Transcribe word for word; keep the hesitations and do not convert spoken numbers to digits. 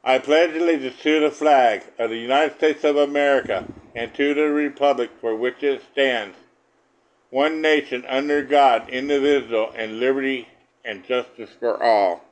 I pledge allegiance to the flag of the United States of America and to the republic for which it stands, one nation under God, indivisible, and liberty and justice for all.